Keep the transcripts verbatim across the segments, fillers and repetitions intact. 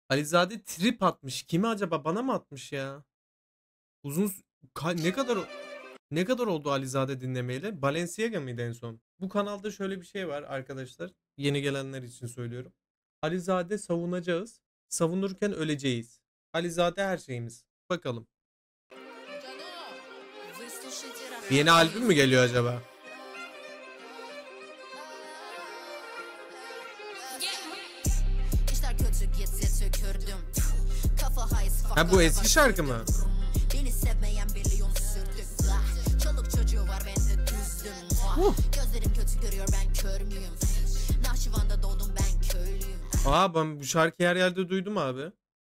Alizade trip atmış. Kime acaba? Bana mı atmış ya? Uzun ne kadar ne kadar oldu Alizade dinlemeyeli? Balenciaga mıydı en son? Bu kanalda şöyle bir şey var arkadaşlar. Yeni gelenler için söylüyorum. Alizade savunacağız. Savunurken öleceğiz. Alizade her şeyimiz. Bakalım. Yeni albüm mü geliyor acaba? Ha bu eski şarkı mı? Beni sevmeyen milyon sürdüm. Çoluk çocuğu var ben de düzdüm. Gözlerim kötü görüyor ben kör müyüm? Nahçıvan'da doğdum ben köylüyüm. Aa ben bu şarkıyı her yerde duydum abi.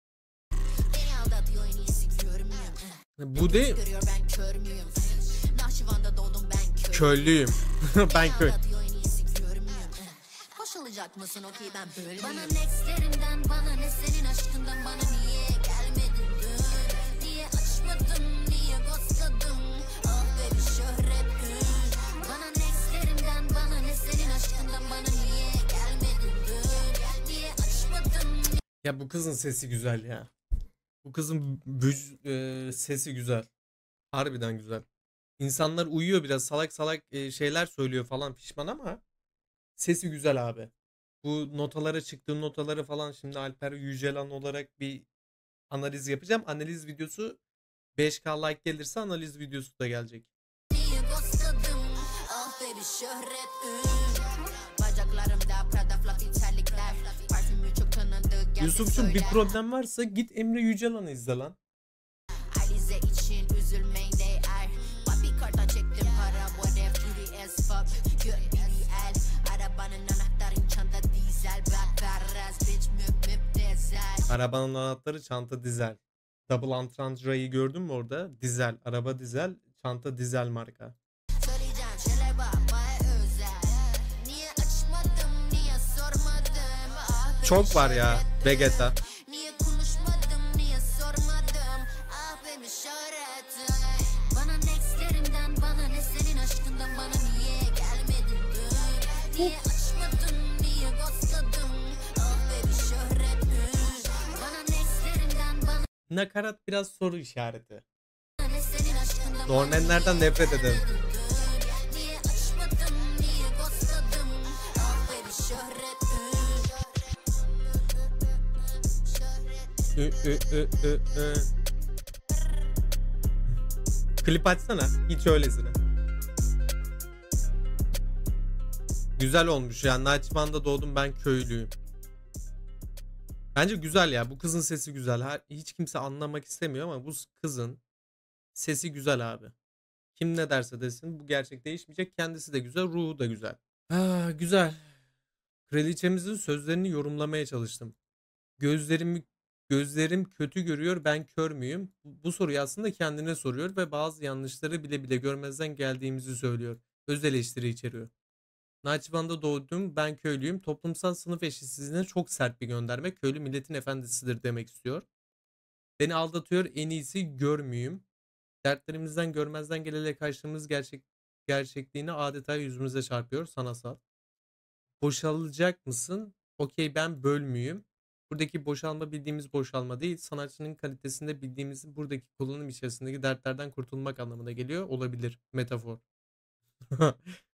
Bu değil. Köylüyüm. Ben köy. Boşalacak mısın okey ben böyle. Bana nextlerimden bana ne senin aşkından bana niye gelmedin dün? Niye açmadın niye ghostladın? Ah baby şöhret ün. Bana nextlerimden bana ne senin aşkından bana niye gelmedin dün? Niye açmadın? Ya bu kızın sesi güzel ya. Bu kızın büc, e, sesi güzel. Harbiden güzel. İnsanlar uyuyor biraz salak salak e, şeyler söylüyor falan pişman ama sesi güzel abi. Bu notalara çıktığı notaları falan şimdi Alper Yücelan olarak bir analiz yapacağım. Analiz videosu beş K like gelirse analiz videosu da gelecek. Yusuf'cum bir problem varsa git Emre Yücelan'ı izle lan. Alize için üzülmeyin değer. Papi karttan çektim para whatever beauty as fuck. Good B L arabanın anahtarın çanta dizel. Bak barras bitch müp müp dizel. Arabanın anahtarı çanta dizel. Double Entrandra'yı gördün mü orada? Dizel. Araba dizel. Çanta dizel marka. Çok var ya. Vegeta. Nakarat biraz soru işareti. Nornenlerden nefret ederim. Ü, ü, ü, ü, ü. Klip açsana. Hiç öylesine. Güzel olmuş yani. Nahçıvan'da doğdum ben köylüyüm. Bence güzel ya. Bu kızın sesi güzel. Her, hiç kimse anlamak istemiyor ama bu kızın sesi güzel abi. Kim ne derse desin bu gerçek değişmeyecek. Kendisi de güzel. Ruhu da güzel. Ha, güzel. Kraliçemizin sözlerini yorumlamaya çalıştım. Gözlerimi gözlerim kötü görüyor ben kör müyüm? Bu, bu soruyu aslında kendine soruyor ve bazı yanlışları bile bile görmezden geldiğimizi söylüyor. Öz eleştiri içeriyor. Nahçıvan'da doğdum ben köylüyüm. Toplumsal sınıf eşitsizliğine çok sert bir gönderme. Köylü milletin efendisidir demek istiyor. Beni aldatıyor en iyisi görmeyeyim. Dertlerimizden görmezden gelerek kaçtığımız gerçek gerçekliğini adeta yüzümüze çarpıyor sanatsal. Boşalacak mısın? Okey ben bölmüyüm. Buradaki boşalma bildiğimiz boşalma değil. Sanatçının kalitesinde bildiğimiz buradaki kullanım içerisindeki dertlerden kurtulmak anlamına geliyor. Olabilir. Metafor.